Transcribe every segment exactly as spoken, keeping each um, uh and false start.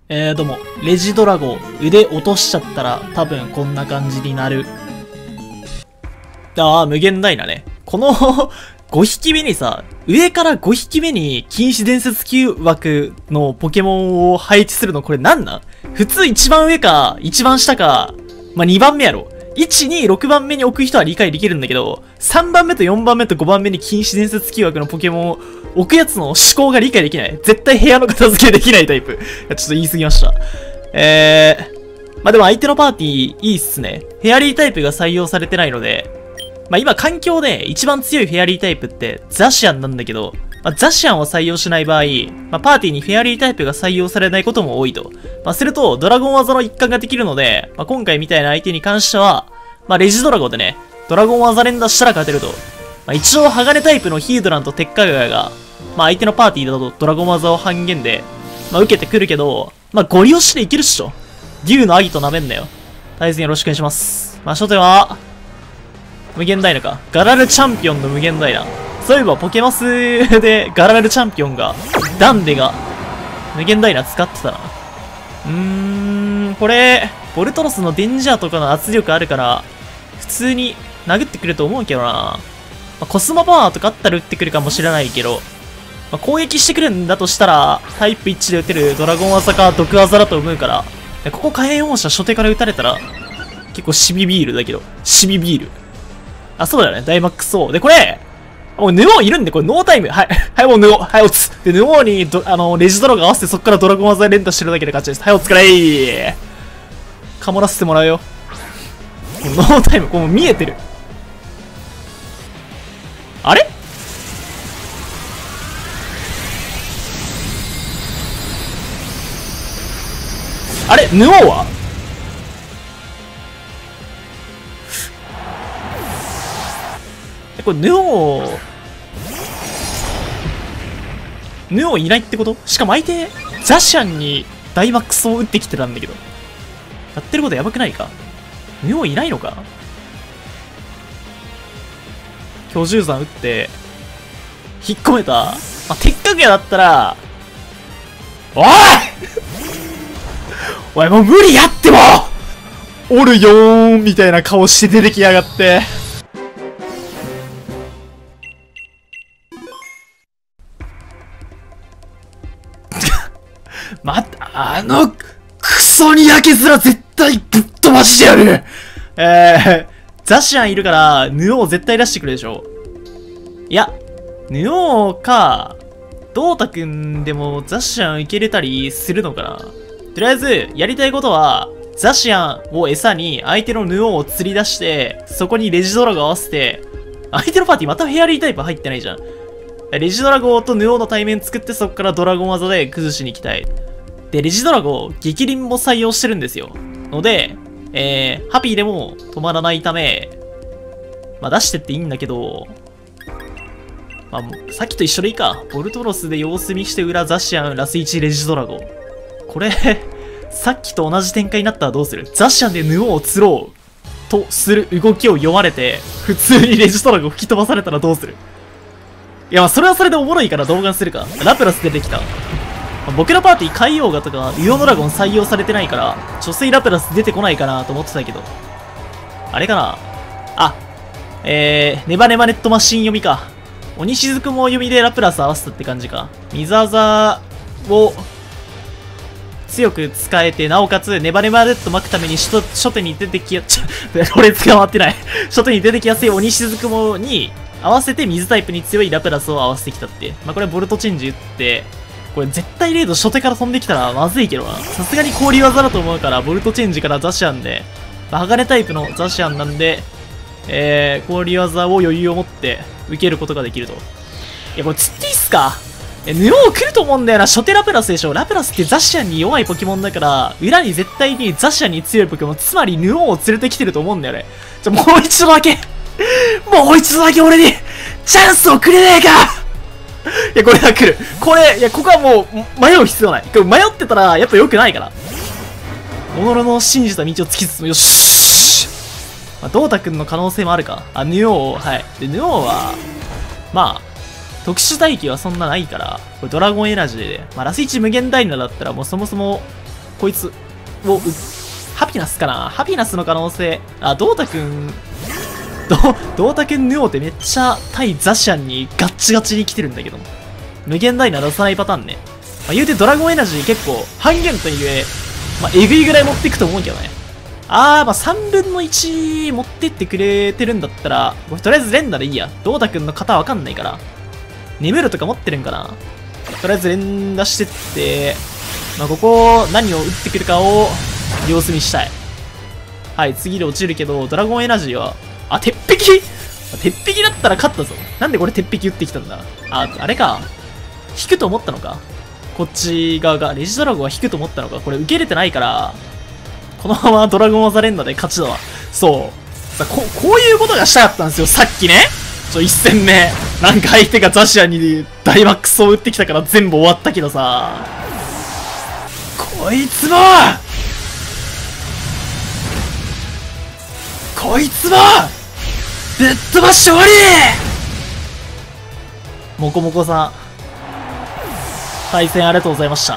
えー、どうも、レジドラゴ腕落としちゃったら多分こんな感じになる。ああ、無限ダイナね。このごひきめにさ、上からごひきめに禁止伝説級枠のポケモンを配置するのこれなんなん？普通一番上か一番下か、まあ、にばんめやろ。いち、に、ろくばんめに置く人は理解できるんだけど、さんばんめとよんばんめとごばんめに禁止伝説級枠のポケモンを置くやつの思考が理解できない。絶対部屋の片付けできないタイプ。いや、ちょっと言い過ぎました。えー、まあ、でも相手のパーティーいいっすね。フェアリータイプが採用されてないので、まあ、今環境で一番強いフェアリータイプってザシアンなんだけど、まあ、ザシアンを採用しない場合、まあ、パーティーにフェアリータイプが採用されないことも多いと。まあ、すると、ドラゴン技の一環ができるので、まあ、今回みたいな相手に関しては、まあ、レジドラゴンでね、ドラゴン技連打したら勝てると。まあ、一応、鋼タイプのヒードランとテッカガヤが、まあ、相手のパーティーだとドラゴン技を半減で、まあ、受けてくるけど、まあ、ゴリ押しでいけるっしょ。竜のアギト舐めんなよ。大変よろしくお願いします。まあ、初手は、無限ダイナか。ガラルチャンピオンの無限ダイナ。そういえば、ポケマスでガラルチャンピオンが、ダンデが、無限ダイナ使ってたな。うーん、これ、ボルトロスのデンジャーとかの圧力あるから、普通に殴ってくると思うけどな。まあ、コスモパワーとかあったら撃ってくるかもしれないけど、まあ、攻撃してくるんだとしたら、タイプいちで撃てるドラゴン技か毒技だと思うから、ここ火炎放射初手から撃たれたら、結構シビビールだけど、シビビール。あ、そうだよね。ダイマックスオー。で、これ、もうヌオーいるんで、これノータイム。はい。はい、もうヌオー。はい、落つ。で、ヌオーにど、あの、レジドラが合わせてそっからドラゴン技連打してるだけで勝ちです。はい、お疲れー。かもらせてもらうよ。ノータイム、こう見えてる。あれあれヌオーはえ、これヌオー、ヌオーいないってこと？しかも相手、ザシャンにダイマックスを打ってきてたんだけど。やってることやばくないか？ヌオーいないのか？居住山打って、引っ込めた。まあ、鉄角屋だったら、おいおい、もう無理やってもおるよーんみたいな顔して出てきやがって。また、あの、クソにやけ面絶対ぶっ飛ばしてやる。えー、ザシアンいるから、ヌオー絶対出してくるでしょ。いや、ヌオーか、ドータくんでもザシアンいけれたりするのかな。とりあえず、やりたいことは、ザシアンを餌に相手のヌオーを釣り出して、そこにレジドラゴ合わせて、相手のパーティーまたフェアリータイプ入ってないじゃん。レジドラゴとヌオーの対面作ってそこからドラゴン技で崩しに行きたい。で、レジドラゴ、激鱗も採用してるんですよ。ので、えー、ハピーでも止まらないため、まあ出してっていいんだけど、まあ、さっきと一緒でいいか。ボルトロスで様子見して裏ザシアン、ラスいちレジドラゴ。これ、さっきと同じ展開になったらどうする？ザシアンでヌオーを釣ろうとする動きを読まれて、普通にレジドラゴ吹き飛ばされたらどうする？いや、まあそれはそれでおもろいから動画にするか。ラプラス出てきた。僕らパーティー海洋画とかイオドラゴン採用されてないから貯水ラプラス出てこないかなと思ってたけど、あれかなあ、えー、ネバネバネットマシン読みか。鬼しずくも読みでラプラス合わせたって感じか。水技を強く使えて、なおかつネバネバネット巻くために初初手に出てきや、ちょ、これ捕まってない初手に出てきやすい鬼しずくもに合わせて水タイプに強いラプラスを合わせてきたって。まあ、これボルトチェンジ打って、これ絶対レード初手から飛んできたらまずいけどな。さすがに氷技だと思うから、ボルトチェンジからザシアンで、まあ、鋼タイプのザシアンなんで、えー、氷技を余裕を持って受けることができると。いや、これ釣っていいっすか？え、ヌオー来ると思うんだよな。初手ラプラスでしょ。ラプラスってザシアンに弱いポケモンだから、裏に絶対にザシアンに強いポケモン、つまりヌオーを連れてきてると思うんだよね。じゃ、もう一度だけもう一度だけ俺にチャンスをくれねえかいや、これは来る。これ、いや、ここはもう、迷う必要ない。これ迷ってたら、やっぱ良くないから。己の信じた道を突き進む。よし。まあ、ドータくんの可能性もあるか。あ、ヌオー、はい。で、ヌオーは、まあ、特殊待機はそんなないから、これドラゴンエナジーで、まあ、ラスいち無限ダイナだったらもうそもそも、 こいつを、ハピナスかなハピナスの可能性。あ、ドータくん、ド、ドータくんヌオってめっちゃ対ザシアンにガッチガチに来てるんだけど。無限ダイナ出さないパターンね。まあ、言うてドラゴンエナジー結構半減というえ、まあ、えぐいぐらい持っていくと思うけどね。あー、まあ、さんぶんのいち持ってってくれてるんだったら、とりあえず連打でいいや。ドータくんの型わかんないから。眠るとか持ってるんかな。とりあえず連打してって、まあ、ここ、何を打ってくるかを様子見したい。はい、次で落ちるけど、ドラゴンエナジーは、あ、鉄壁鉄壁だったら勝ったぞ。なんでこれ鉄壁打ってきたんだ。あ、あれか。引くと思ったのか。こっち側が、レジドラゴンは引くと思ったのか。これ受け入れてないから、このままドラゴン技連打で勝ちだわ。そう。さ、こ、こういうことがしたかったんですよ、さっきね。ちょ、一戦目。なんか相手がザシアにダイマックスを打ってきたから全部終わったけどさ。こいつもこいつもぶっ飛ばして終わりもこもこさん。対戦ありがとうございました。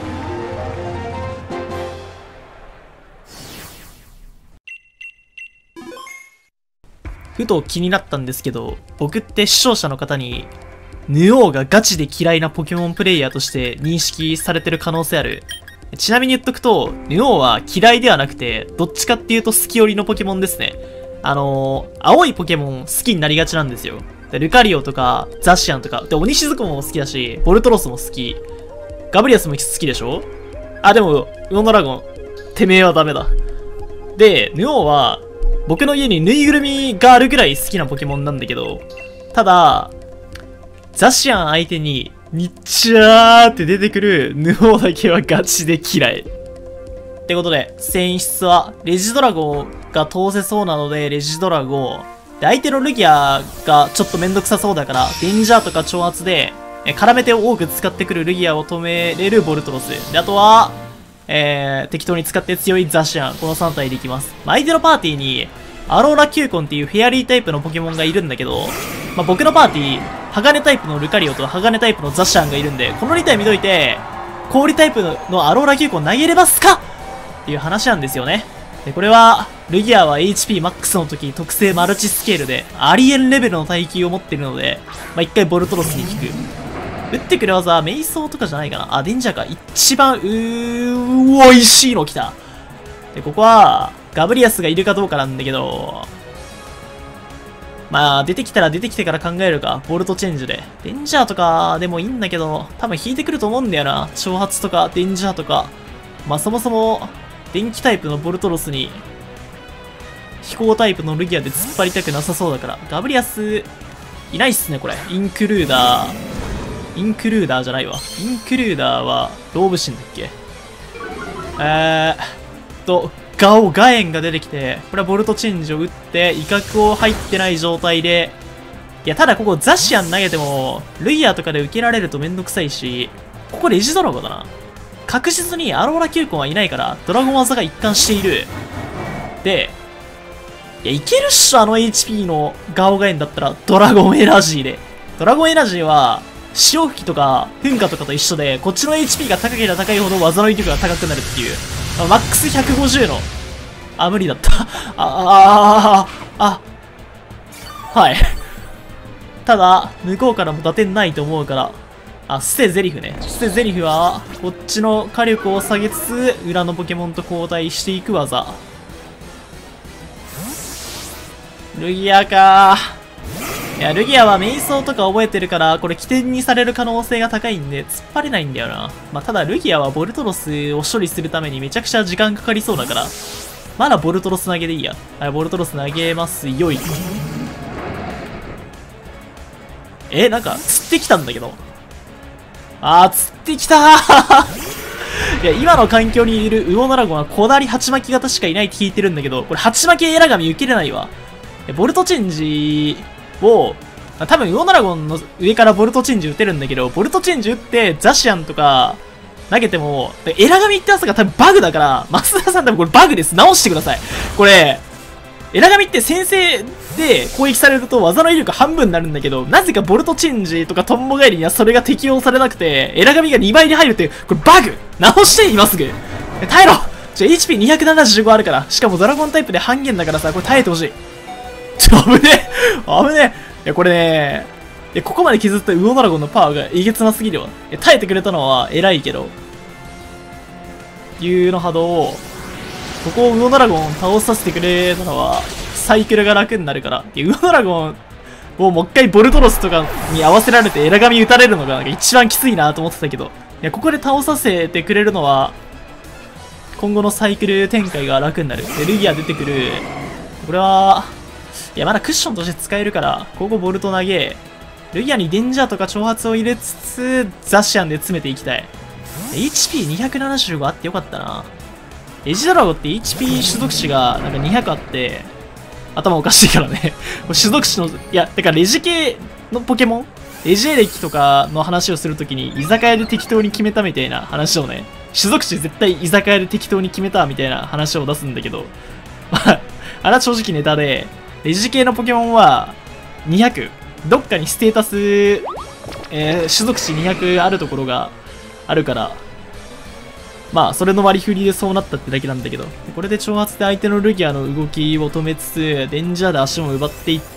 ふと気になったんですけど、僕って視聴者の方に、ヌオーがガチで嫌いなポケモンプレイヤーとして認識されてる可能性ある。ちなみに言っとくと、ヌオーは嫌いではなくて、どっちかっていうと好き寄りのポケモンですね。あのー、青いポケモン好きになりがちなんですよ。でルカリオとか、ザシアンとか、で、鬼しずくも好きだし、ボルトロスも好き。ガブリアスも好きでしょ？あ、でも、ウオンドラゴン、てめえはダメだ。で、ヌオーは、僕の家にぬいぐるみがあるぐらい好きなポケモンなんだけど、ただ、ザシアン相手に、にっちゃーって出てくるヌオーだけはガチで嫌い。ってことで、選出は、レジドラゴが通せそうなので、レジドラゴ。で、相手のルギアがちょっとめんどくさそうだから、デンジャーとか挑発で、絡めて多く使ってくるルギアを止めれるボルトロス。で、あとは、えー、適当に使って強いザシアン。このさん体でいきます。まあ、相手のパーティーに、アローラキューコンっていうフェアリータイプのポケモンがいるんだけど、まあ、僕のパーティー、鋼タイプのルカリオと鋼タイプのザシアンがいるんで、このに体見といて、氷タイプのアローラキューコン投げれますかっていう話なんですよね。で、これは、ルギアは エイチピーマックス の時、特性マルチスケールで、ありえんレベルの耐久を持ってるので、まあ、一回ボルトロスに効く。打ってくる技、メイソーとかじゃないかな。あ、デンジャーか。一番、うー、おいしいの来た。で、ここは、ガブリアスがいるかどうかなんだけど、まあ、出てきたら出てきてから考えるか。ボルトチェンジで。デンジャーとかでもいいんだけど、多分引いてくると思うんだよな。挑発とか、デンジャーとか。まあ、そもそも、電気タイプのボルトロスに、飛行タイプのルギアで突っ張りたくなさそうだから。ガブリアス、いないっすね、これ。インクルーダー。インクルーダーじゃないわ。インクルーダーは、ローブシンだっけ？えーと、ガオ、ガエンが出てきて、これはボルトチェンジを打って、威嚇を入ってない状態で、いや、ただここザシアン投げても、ルイヤーとかで受けられるとめんどくさいし、ここレジドラゴだな。確実にアローラキューコンはいないから、ドラゴン技が一貫している。で、いや、いけるっしょ、あの エイチピー のガオガエンだったら、ドラゴンエナジーで。ドラゴンエナジーは、潮吹きとか、噴火とかと一緒で、こっちの エイチピー が高ければ高いほど技の威力が高くなるっていう。マックスひゃくごじゅうの。あ、無理だった。あ、あ、あ、あ、はい。ただ、向こうからも打点ないと思うから、あ、ステゼリフね。ステゼリフは、こっちの火力を下げつつ、裏のポケモンと交代していく技。ルギアかー。いや、ルギアはメイソーとか覚えてるから、これ起点にされる可能性が高いんで、突っ張れないんだよな。まあ、ただルギアはボルトロスを処理するためにめちゃくちゃ時間かかりそうだから、まだボルトロス投げでいいや。はい、ボルトロス投げますよい。え、なんか、釣ってきたんだけど。あー、釣ってきたーいや、今の環境にいるウオドラゴンは小なり鉢巻き型しかいないって聞いてるんだけど、これ鉢巻きエラガミ受けれないわ。ボルトチェンジを、多分ウオドラゴンの上からボルトチェンジ打てるんだけど、ボルトチェンジ打ってザシアンとか投げても、エラガミってやつが多分バグだから、増田さん多分これバグです。直してください。これ、エラガミって先制で攻撃されると技の威力半分になるんだけど、なぜかボルトチェンジとかトンボ帰りにはそれが適用されなくて、エラガミがにばいに入るっていう、これバグ直して今すぐえ、耐えろじゃあ エイチピーにひゃくななじゅうご あるから。しかもドラゴンタイプで半減だからさ、これ耐えてほしい。ちょ、危ねえ危ねえいや、これねいや、ここまで削ったウオドラゴンのパワーがえげつなすぎるわ。え、耐えてくれたのは偉いけど。竜の波動を、ここをウオドラゴンを倒させてくれたのは、サイクルが楽になるから。いや、ウオドラゴンをもう一回ボルトロスとかに合わせられてエラガミ打たれるのがなんか一番きついなと思ってたけど。いや、ここで倒させてくれるのは、今後のサイクル展開が楽になる。で、ルギア出てくる。これは、いや、まだクッションとして使えるから、ここボルト投げ、ルギアにデンジャーとか挑発を入れつつ、ザシアンで詰めていきたい。エイチピーにひゃくななじゅうご あってよかったな。エジドラゴって エイチピー 種族値がなんかにひゃくあって、頭おかしいからね。種族値の、いや、てかレジ系のポケモンレジエレキとかの話をするときに、居酒屋で適当に決めたみたいな話をね、種族値絶対居酒屋で適当に決めたみたいな話を出すんだけど、まあ、あれは正直ネタで、レジ系のポケモンはにひゃく、どっかにステータス、えー、種族値にひゃくあるところがあるから、まあ、それの割り振りでそうなったってだけなんだけど、これで挑発で相手のルギアの動きを止めつつ、デンジャーで足も奪っていって、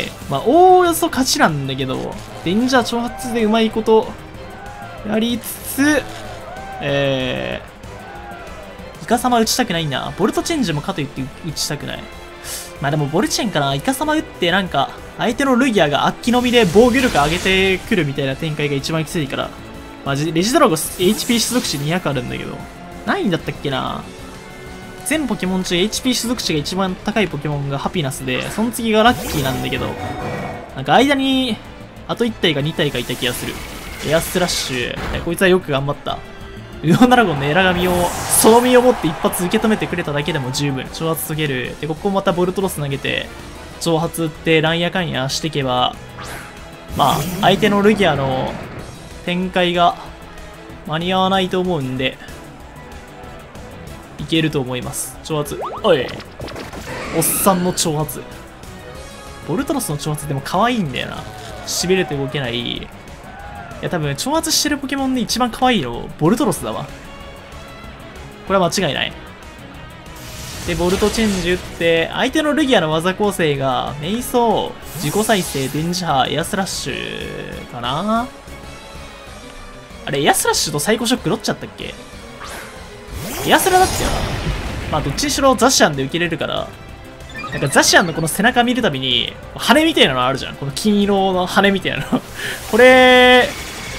まあ、おおよそ勝ちなんだけど、デンジャー挑発でうまいことやりつつ、えー、イカサマ打ちたくないんだ。ボルトチェンジもかといって打ちたくない。まあでもボルチェンかな、イカサマ打ってなんか、相手のルギアがあっきのみで防御力上げてくるみたいな展開が一番きついから、まあ、レジドラゴ エイチピー 種族値にひゃくあるんだけど、ないんだったっけな。全ポケモン中 エイチピー 種族値が一番高いポケモンがハピナスで、その次がラッキーなんだけど、なんか間に、あといち体かに体かいた気がする。エアスラッシュ。こいつはよく頑張った。ウオドラゴンのエラ髪を、その身を持って一発受け止めてくれただけでも十分。挑発解ける。で、ここまたボルトロス投げて、挑発打ってランやかんやしていけば、まあ、相手のルギアの展開が間に合わないと思うんで、いけると思います。挑発。おい。おっさんの挑発。ボルトロスの挑発でも可愛いんだよな。痺れて動けない。いや、多分、挑発してるポケモンで一番可愛いの、ボルトロスだわ。これは間違いない。で、ボルトチェンジ打って、相手のルギアの技構成が、メイソー、自己再生、デンジャー、エアスラッシュかな。あれ、エアスラッシュとサイコショックどっちだったっけ？エアスラだったよな。まあ、どっちにしろザシアンで受けれるから、なんかザシアンのこの背中見るたびに、羽みたいなのあるじゃん。この金色の羽みたいなの。これ、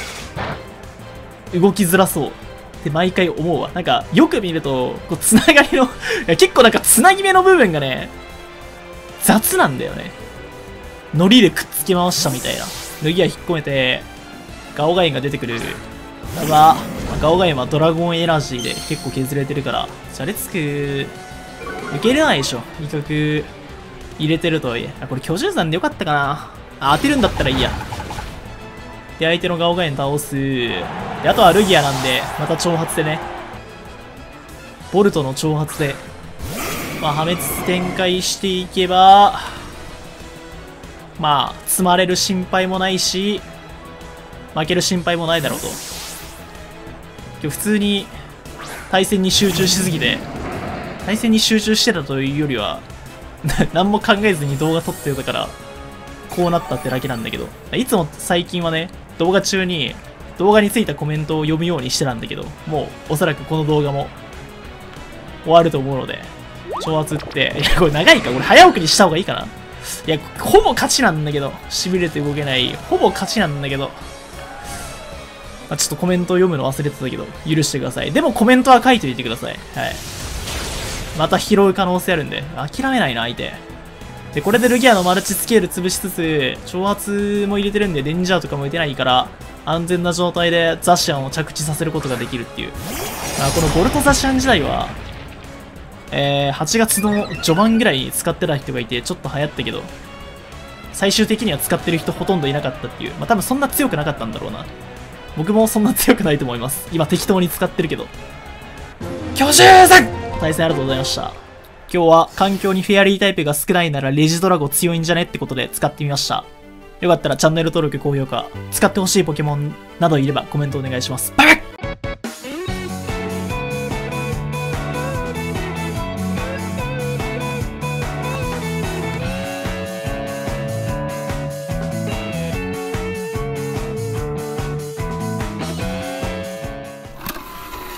動きづらそうって毎回思うわ。なんか、よく見ると、こう、つながりのいや、結構なんか、つなぎ目の部分がね、雑なんだよね。ノリでくっつけ回したみたいな。脱ぎは引っ込めて、ガオガインが出てくる。だが、ガオガインはドラゴンエナジーで結構削れてるから、じゃれつく、受けれないでしょ。威嚇入れてるとはいえ。あ、これ巨獣山でよかったかな。あ、当てるんだったらいいや。で、相手のガオガイン倒す。で、あとはルギアなんで、また挑発でね。ボルトの挑発で、まあ、破滅展開していけば、まあ、積まれる心配もないし、負ける心配もないだろうと。今日普通に対戦に集中しすぎて、対戦に集中してたというよりは、何も考えずに動画撮ってたから、こうなったってだけなんだけど、いつも最近はね、動画中に動画についたコメントを読むようにしてたんだけど、もうおそらくこの動画も終わると思うので、挑発打って、いや、これ長いか？これ早送りした方がいいかな？いや、ほぼ勝ちなんだけど、痺れて動けない。ほぼ勝ちなんだけど、まあ、ちょっとコメントを読むの忘れてたけど、許してください。でもコメントは書いておいてください。はい。また拾う可能性あるんで、諦めないな、相手。で、これでルギアのマルチスケール潰しつつ、挑発も入れてるんで、デンジャーとかも打てないから、安全な状態でザシアンを着地させることができるっていう。あ、このボルトザシアン時代は、えー、はちがつの序盤ぐらいに使ってた人がいて、ちょっと流行ったけど、最終的には使ってる人ほとんどいなかったっていう。まあ、多分そんな強くなかったんだろうな。僕もそんな強くないと思います。今適当に使ってるけど。巨獣さん対戦ありがとうございました。今日は環境にフェアリータイプが少ないならレジドラゴ強いんじゃねってことで使ってみました。よかったらチャンネル登録、高評価、使ってほしいポケモンなどいればコメントお願いします。バイバイ。